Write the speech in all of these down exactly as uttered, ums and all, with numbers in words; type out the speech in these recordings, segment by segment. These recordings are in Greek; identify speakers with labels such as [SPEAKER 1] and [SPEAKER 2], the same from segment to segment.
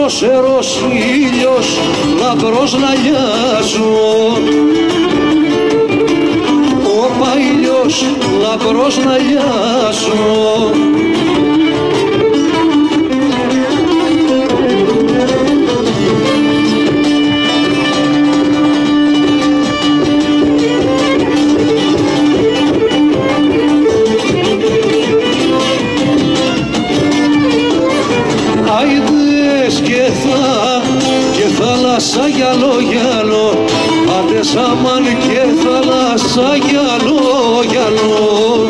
[SPEAKER 1] δροσερός ήλιος λαμπρός να λιάσω. Όπα ήλιος λαμπρός να λιάσω. Θάλασσα γυαλό γυαλό, άντε σαμάν και θάλασσα γυαλό γυαλό.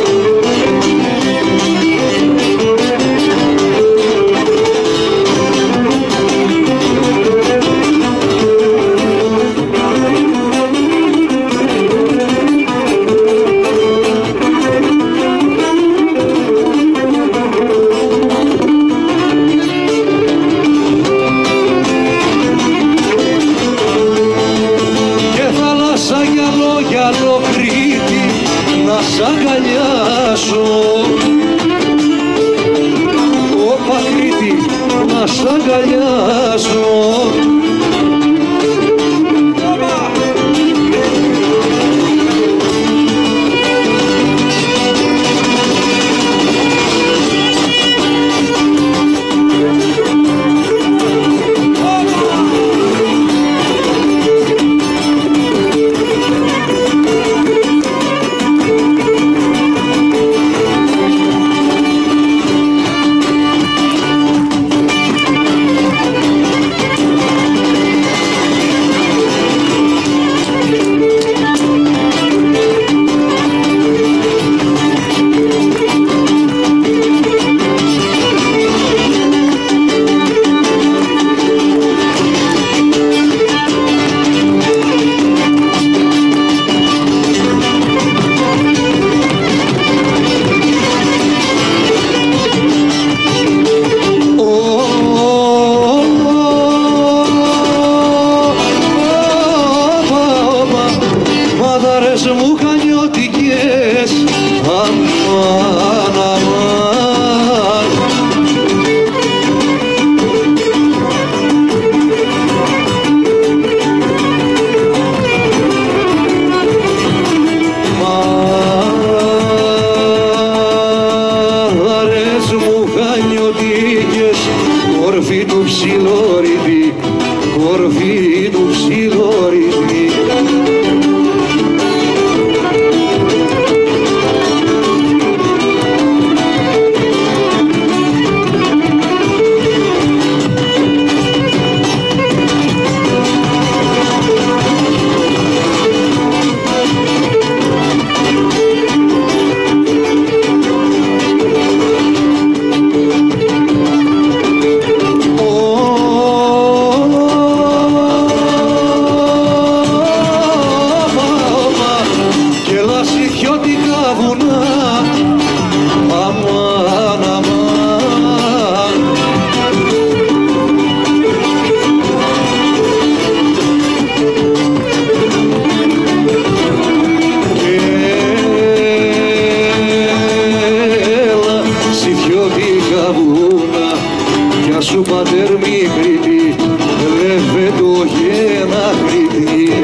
[SPEAKER 1] Σ' αγκαλιάσω, όπα Κρήτη, να σ' αγκαλιάσω. Κορφή του ψιλόριδη, κορφή του ψιλόριδη. Σου πατέρ μη Κρήτη, λεβέντο γένα Κρήτη.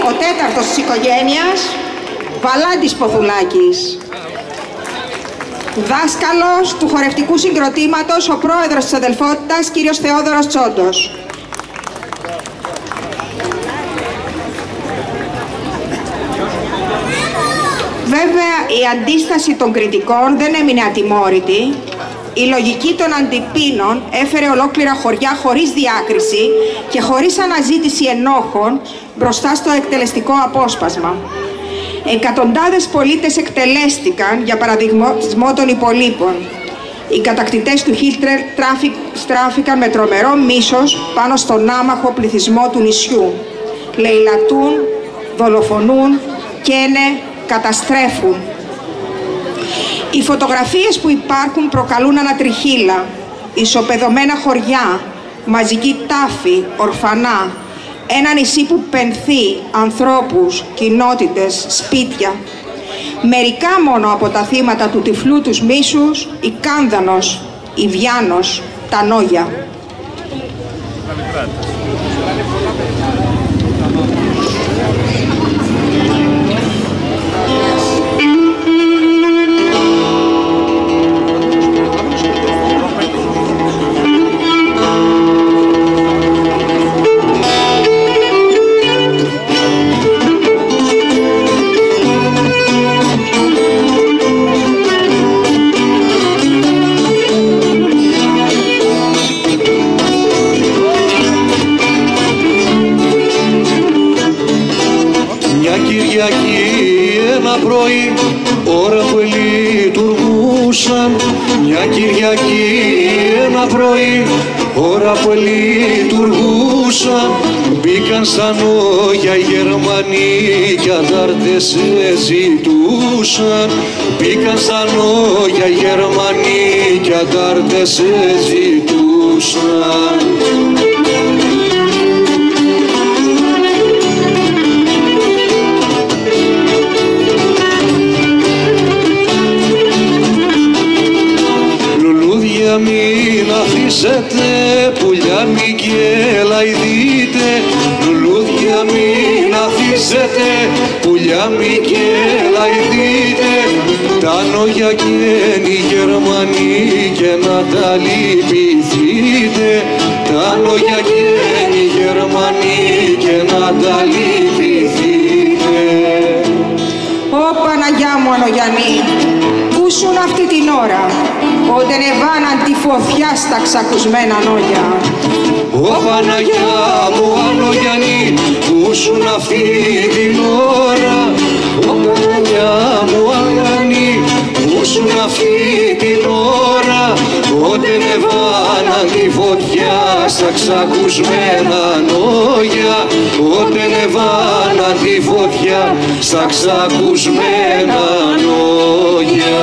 [SPEAKER 2] ο τέταρτος της οικογένειας, Βαλάντης Ποθουλάκης. Δάσκαλος του χορευτικού συγκροτήματος, ο πρόεδρος της αδελφότητας, κύριος Θεόδωρος Τσόντος. Βέβαια, η αντίσταση των κριτικών δεν έμεινε ατιμόρυτη. Η λογική των αντιπίνων έφερε ολόκληρα χωριά χωρίς διάκριση και χωρίς αναζήτηση ενόχων μπροστά στο εκτελεστικό απόσπασμα. Εκατοντάδες πολίτες εκτελέστηκαν για παραδειγματισμό των υπολείπων. Οι κατακτητές του Χίτλερ στράφηκαν με τρομερό μίσος πάνω στον άμαχο πληθυσμό του νησιού. Λαιλατούν, δολοφονούν, καίνε, καταστρέφουν. Οι φωτογραφίες που υπάρχουν προκαλούν ανατριχύλα, ισοπεδωμένα χωριά, μαζική τάφη, ορφανά, ένα νησί που πενθεί ανθρώπους, κοινότητες, σπίτια. Μερικά μόνο από τα θύματα του τυφλού τους μίσους, η Κάνδανος, η Βιάνος, τα Νόγια.
[SPEAKER 1] Ένα πρωί, ώρα που λειτουργούσαν, μια Κυριακή ένα πρωί, ώρα που λειτουργούσαν, μπήκαν στα Νόγια οι Γερμανοί κι αντάρτες ζητούσαν. Μπήκαν στα Νόγια οι Γερμανοί κι αντάρτες ζητούσαν. Μην αφήσετε, πουλιά μην κελαϊδείτε, λουλούδια μην αφήσετε, πουλιά μην κελαϊδείτε, τα Νόγια καίνε οι Γερμανοί και να τα λυπηθείτε, τα Νόγια καίνε οι Γερμανοί και να τα λυπηθείτε.
[SPEAKER 2] Ω Παναγιά μου Ανογιαννή, πού ήσουν αυτή την ώρα, όταν εβάναν τη φωτιά στα ξακουσμένα Νόγια.
[SPEAKER 1] Ω Παναγιά μου Ανογιαννή, πού ήσουν αυτή την ώρα, ω Παναγιά μου Ανογιαννή, πού ήσουν αυτή την ώρα, όταν εβάναν τη φωτιά στα ξακουσμένα Νόγια, όταν εβάναν τη φωτιά στα ξακουσμένα Νόγια.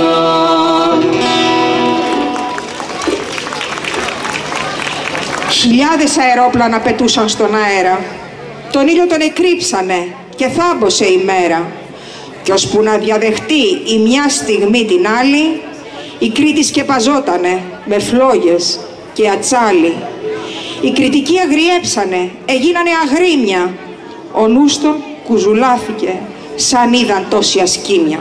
[SPEAKER 2] Χιλιάδες αερόπλανα πετούσαν στον αέρα. Τον ήλιο τον εκρύψανε και θάμπωσε η μέρα. Κι ώσπου να διαδεχτεί η μια στιγμή την άλλη, η Κρήτη σκεπαζότανε με φλόγες και ατσάλι. Οι κριτικοί αγριέψανε, εγίνανε αγρίμια. Ο νους των κουζουλάθηκε, σαν είδαν τόση ασκήμια.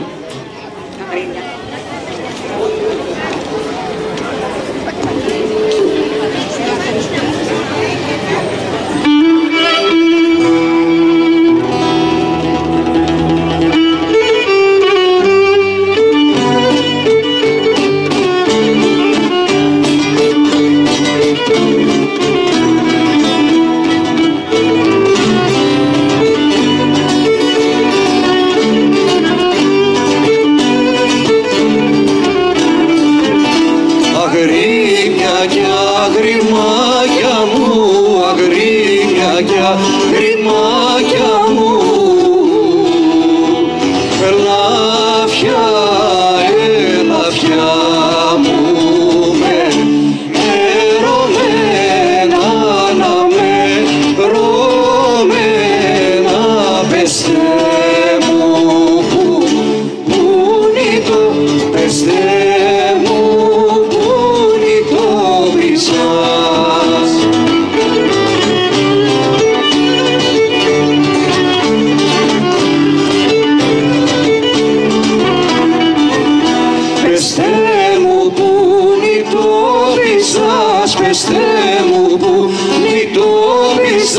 [SPEAKER 1] Χριστέ μου που νητόμησας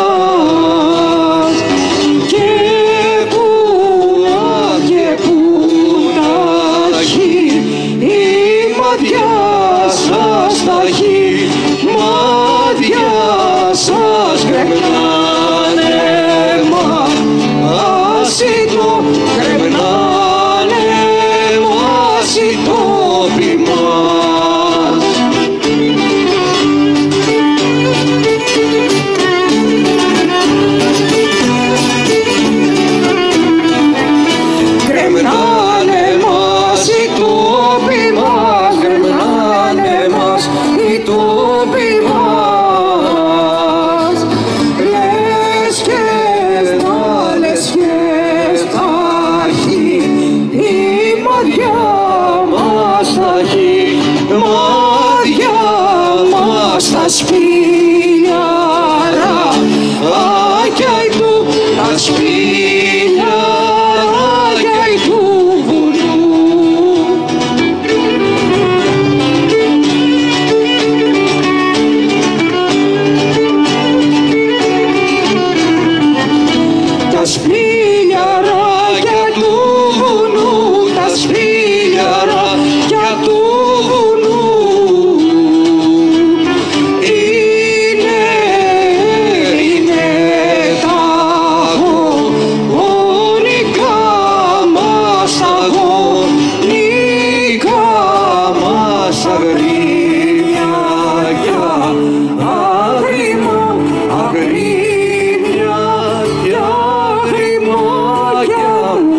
[SPEAKER 1] και που, και που ταχύ η μάτια σας ταχύ, μάτια σας κρεμνάνε μάση το, κρεμνάνε μάση το ποιμάς. Κρεμνάνε μάση το ποιμάς, κρεμνάνε μάση το ποιμάς. Λες και στα, λες και στάχει η μάτια μας ταχύ, μάτια μας τα σπήλιαρα, άκια του τα σπήλιαρα του βουλού. Τα σπήλιαράκια του βουνού, τα σπήλιαράκια του βουνού είναι, είναι τα αγωνικά μας, τα αγωνικά μας αγρίμια για αγρίμο, αγρίμια για αγριμάκια μου.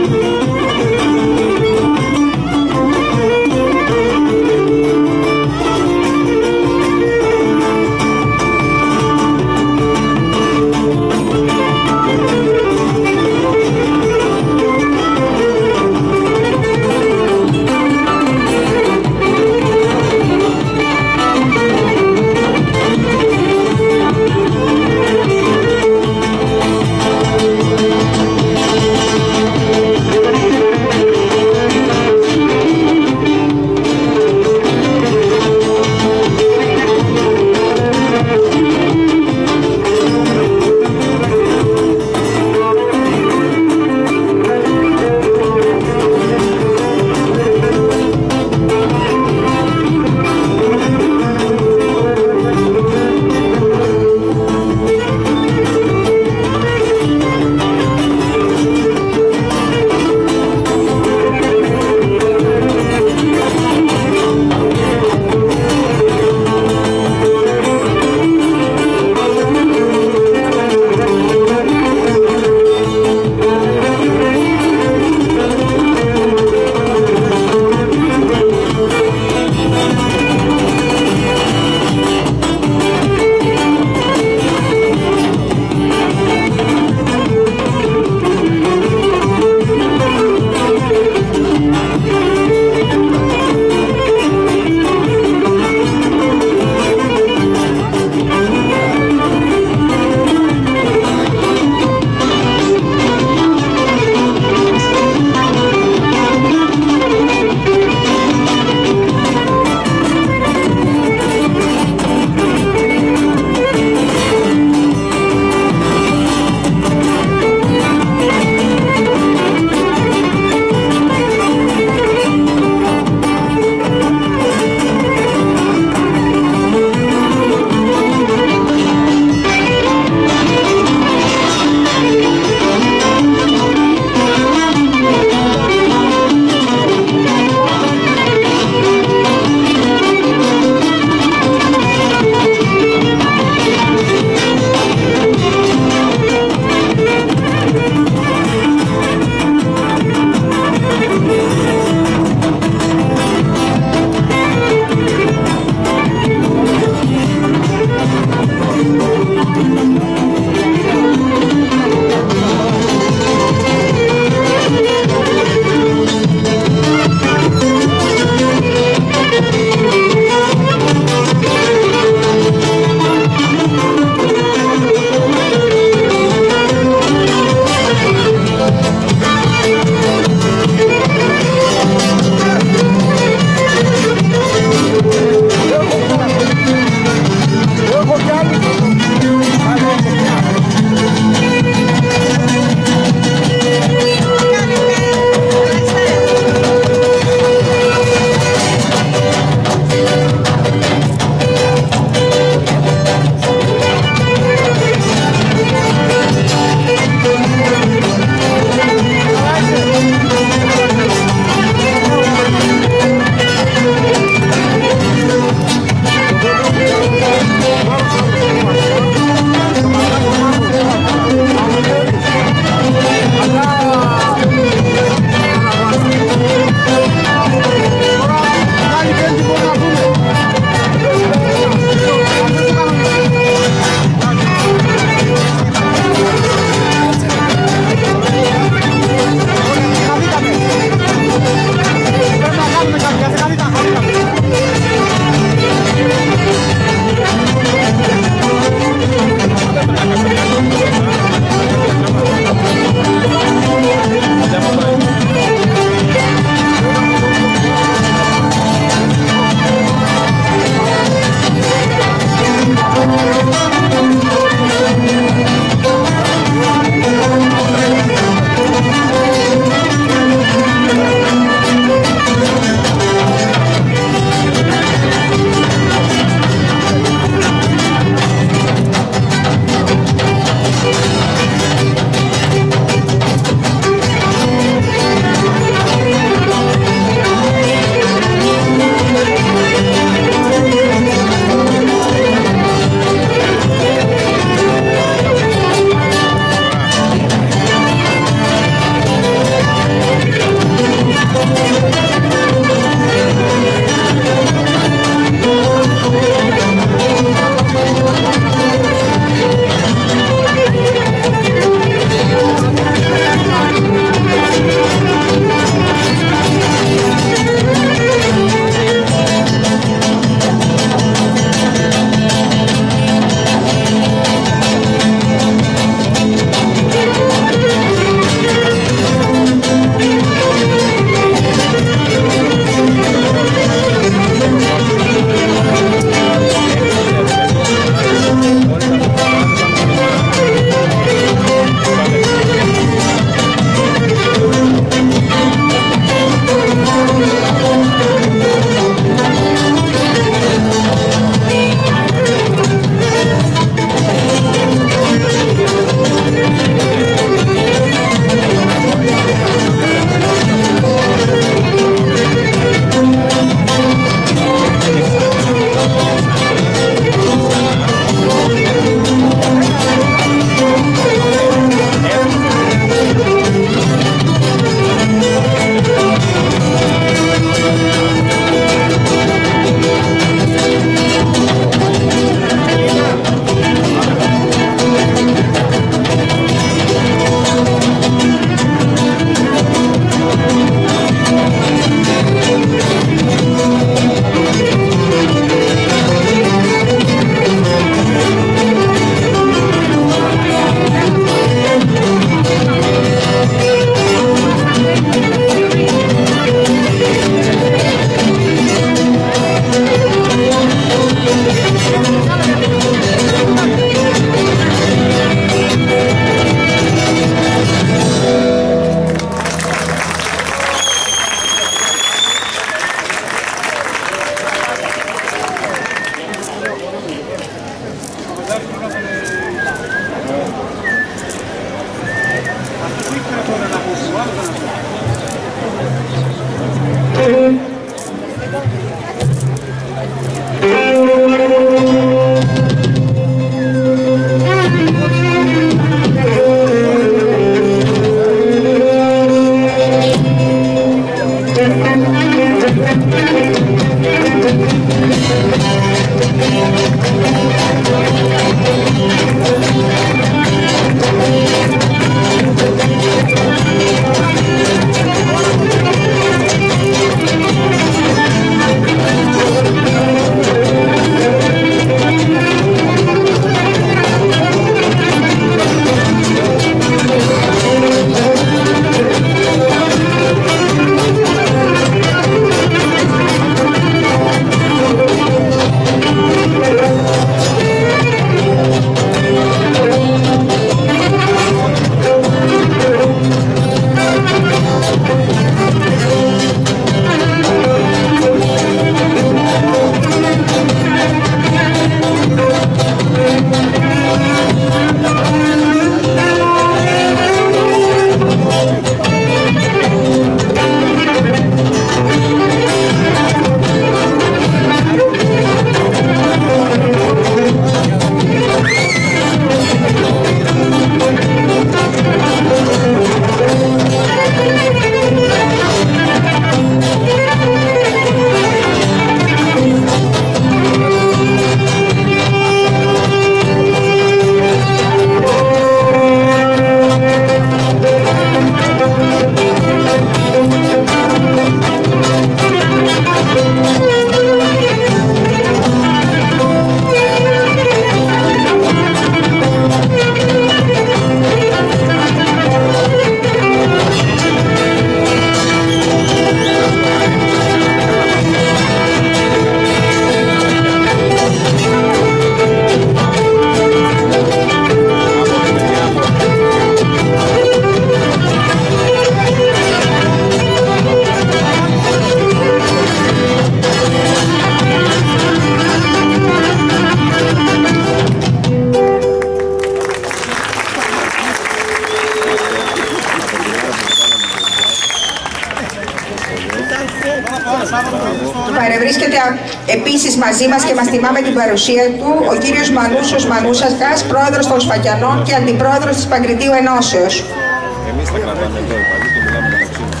[SPEAKER 2] Επίσης μαζί μας και μας τιμά με την παρουσία του ο κύριος Μανούσος Μανούσακας, πρόεδρος των Σφακιανών και αντιπρόεδρος της Παγκριτίου Ενώσεως.
[SPEAKER 3] Εμείς θα κρατάμε εδώ υπαλλήλοι και μιλάμε μεταξύ μας.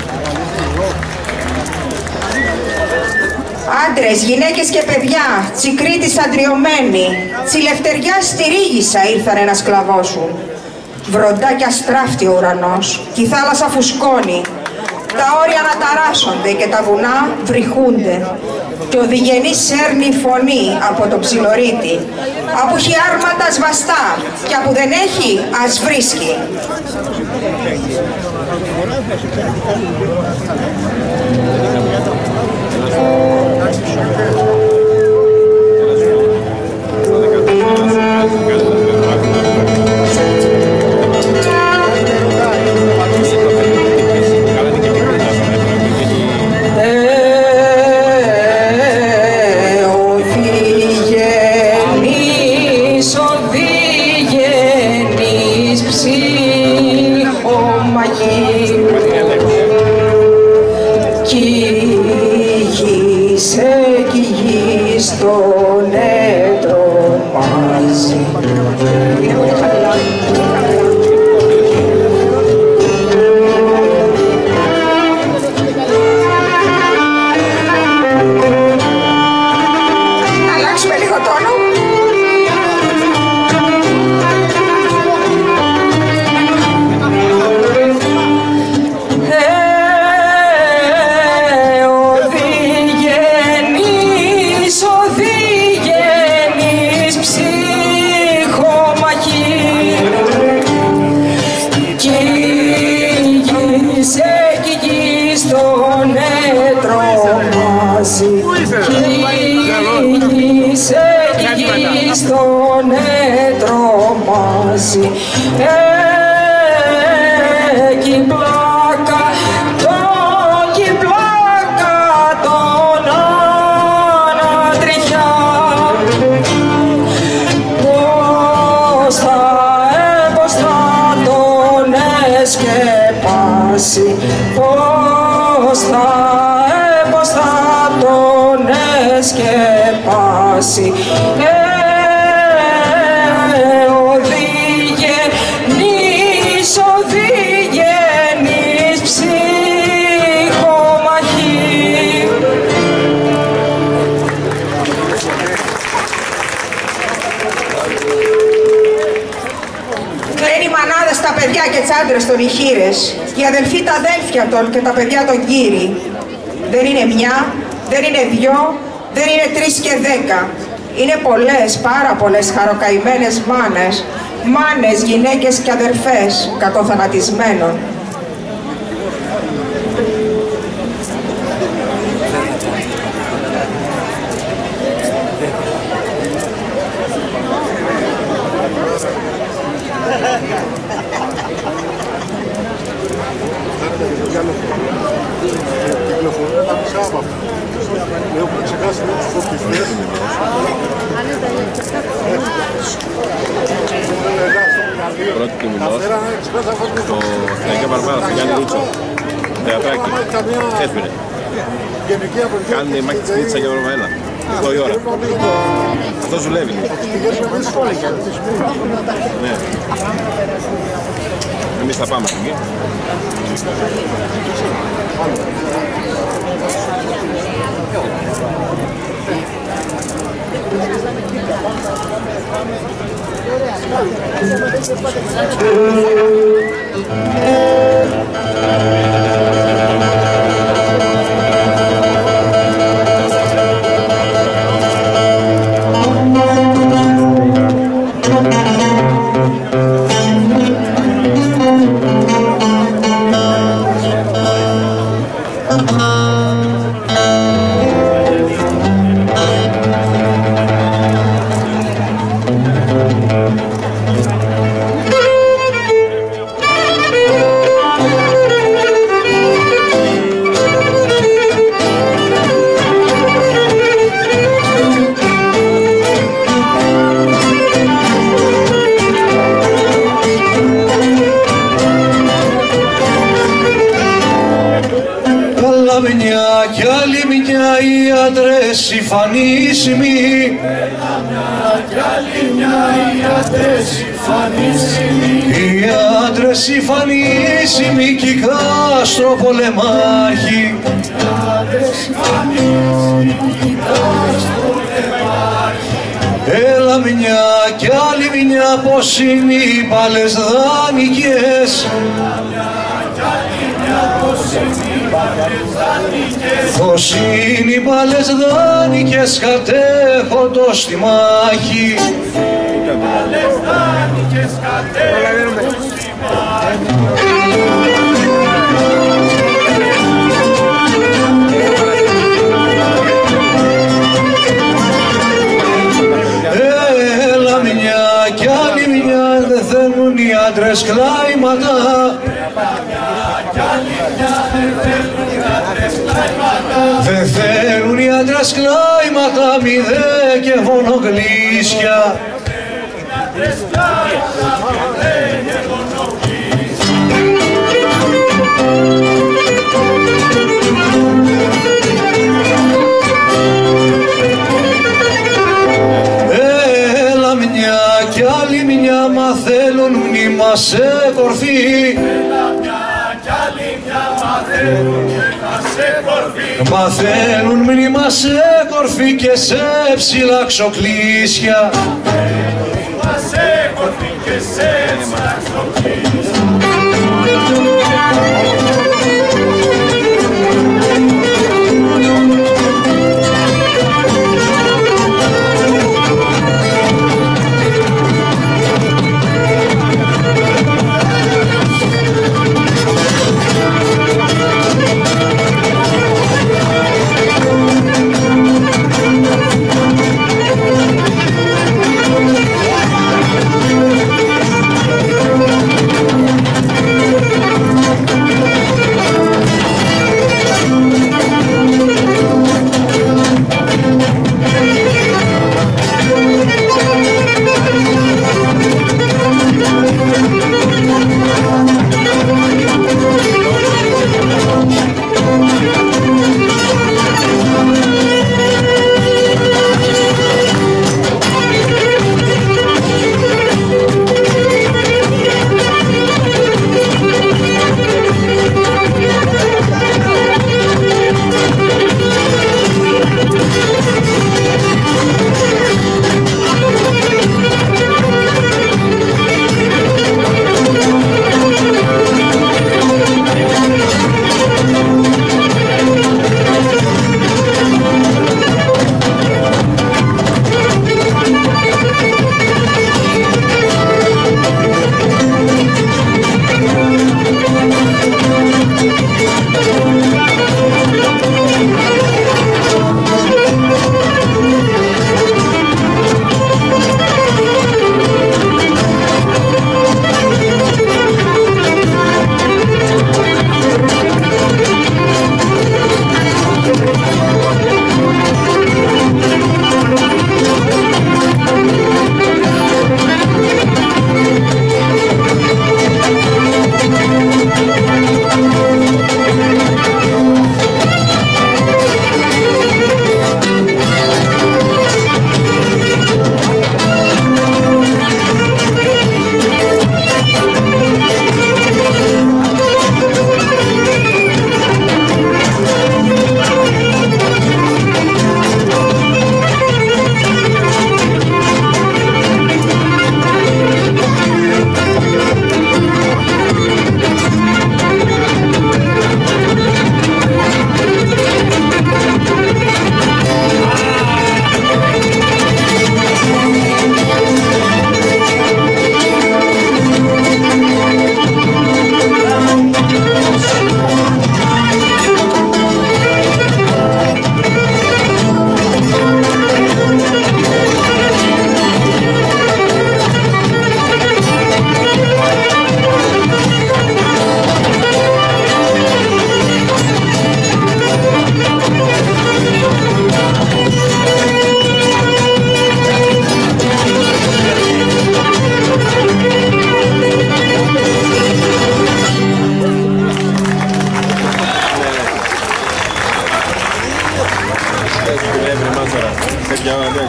[SPEAKER 2] Άντρες, γυναίκες και παιδιά, Τσικρίτης αντριωμένοι, Τσιλευτεριάς στη Ρήγισσα ήρθανε να σκλαβώσουν. Βροντά κι αστράφτει ο ουρανός, κι η θάλασσα φουσκώνει. Τα όρια αναταράσσονται και τα βουνά βρυχούνται. Και ο διγενής σέρνει φωνή από το ψιλορίτη. Από έχει άρματα σβαστά και από δεν έχει ας βρίσκει.
[SPEAKER 4] Στον έτρο μαζί εκεί πλάκα, εκεί πλάκα τον ανατριχιά. Πώς θα, ε, πώς θα τον εσκεπάσει, πώς θα, ε, πώς θα τον εσκεπάσει.
[SPEAKER 2] Και τις άντρες των ηχείρες, οι αδελφοί τα αδέλφια των και τα παιδιά των κύριοι. Δεν είναι μια, δεν είναι δυο, δεν είναι τρεις και δέκα. Είναι πολλές, πάρα πολλές χαροκαημένες μάνες, μάνες, γυναίκες και αδελφές κατοθανατισμένων.
[SPEAKER 5] Έχουμε ξεχάσει να τους φωτιστές.
[SPEAKER 3] Πρώτη του μηνός, στο Εθνική Βαρβάρα, στο Γιάννη Ρούτσο, θεατράκι, έσπηρε. Κάνει η μάχη της Νίτσα για Βαρβαέλα, οκτώ η ώρα. Αυτό δουλεύει. Ναι. Εμείς θα πάμε εκεί.
[SPEAKER 1] φανίσιμοι. Οι άντρες οι φανίσιμοι κι οι γαστροπολεμάρχοι. Έλα μια κι άλλη μια, πως είναι οι μπάλες δανεικές. Πως είναι οι μπάλες δανεικές κατέχοντος στη μάχη. Έλα μια κι άλλη μια, δεν θέλουν οι άντρες κλάιματα. Δεν θέλουν οι άντρες κλάιματα, μηδέ και βονογλίσια. Έλα μια κι άλλη μια, μα θέλουν μνήμα σε κορφή. Μαθαίνουν μνήμα σε κορφή και σε ψηλά ξοκλήσια.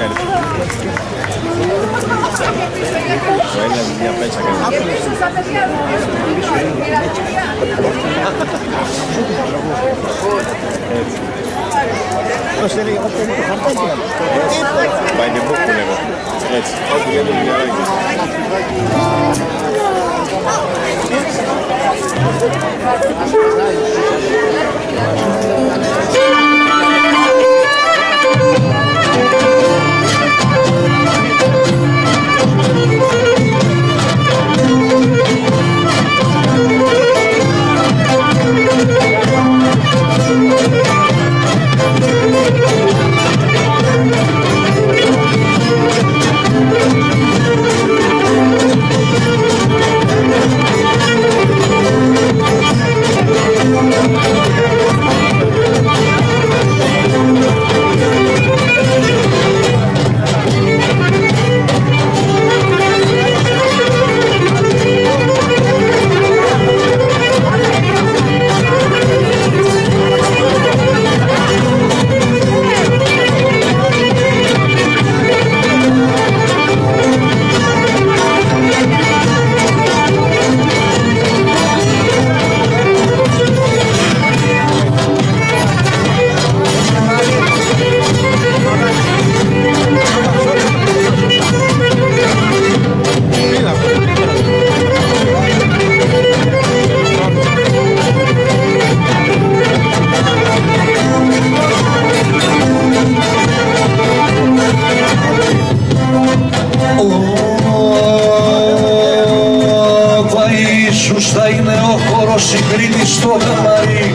[SPEAKER 3] έρθει. Το ένα μια πέτσα By the book που λέγω. Έτσι, όπου γίνεται δουλειαράκι.
[SPEAKER 1] στο καμαρί.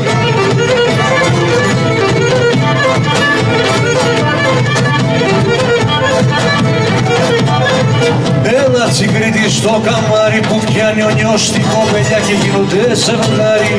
[SPEAKER 1] Έλα τσιγκρίτη στο καμάρι που πιάνει ο νιός την κοπελιά και γίνονται ζευγάρι.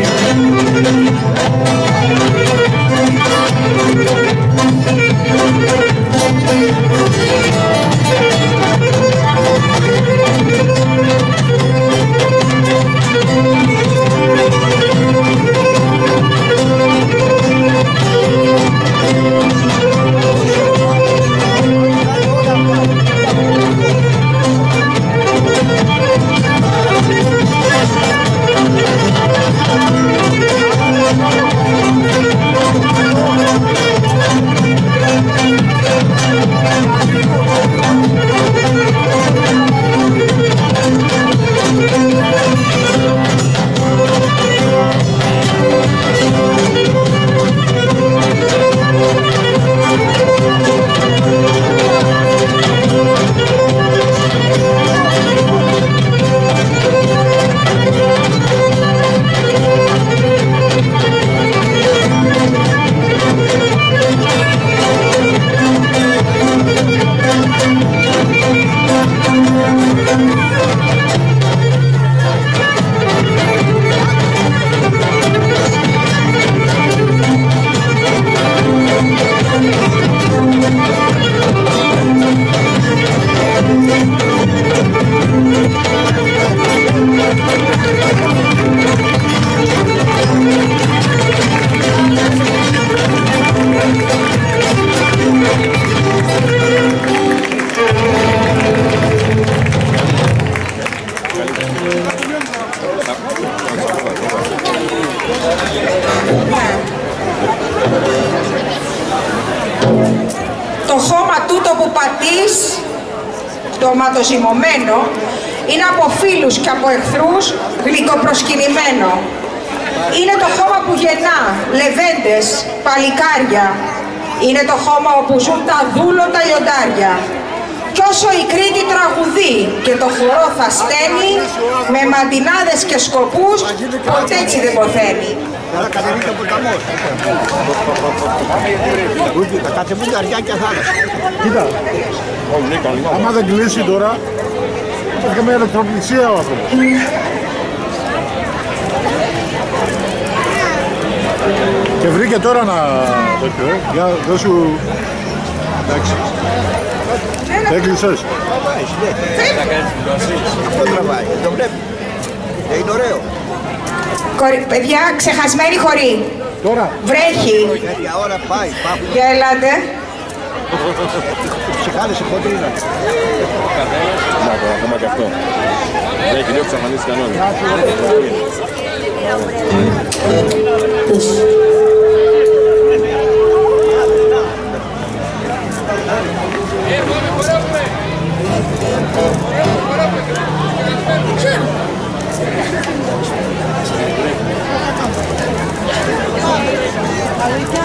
[SPEAKER 2] Το χώμα τούτο που πατείς, το ματοζυμωμένο, είναι από φίλους και από εχθρούς γλυκοπροσκυνημένο. Είναι το χώμα που γεννά λεβέντες, παλικάρια. Είναι το χώμα όπου ζουν τα δούλωτα λιοντάρια. Κι όσο η Κρήτη τραγουδεί και το χορό θα στέλνει, με μαντινάδες και σκοπούς, ποτέ έτσι δεν ποθαίνει.
[SPEAKER 5] Άρα κατεβήκε ο ποταμός. Θα κατεβούν τα αριά και θάλασσα. Κοίτα, άμα δεν κλείσει τώρα, θα είχε μια ηλεκτροπληξία ο άνθρωπος. Και βρήκε τώρα να... Για δώσου... Εντάξει. Έκλεισες. Αυτό τραβάει, το βλέπει. Είναι ωραίο.
[SPEAKER 2] Παιδιά, ξεχασμένη χωρί.
[SPEAKER 5] Τώρα.
[SPEAKER 2] Βρέχει.
[SPEAKER 5] Για ώρα πάει.
[SPEAKER 2] Για ελάτε.
[SPEAKER 5] ψυχάδες, οι χοντροί είναι.
[SPEAKER 3] Να το ακόμα και αυτό. Δεν έχει λίγο εξαφανίσει κανόνες.
[SPEAKER 6] Αλήθεια.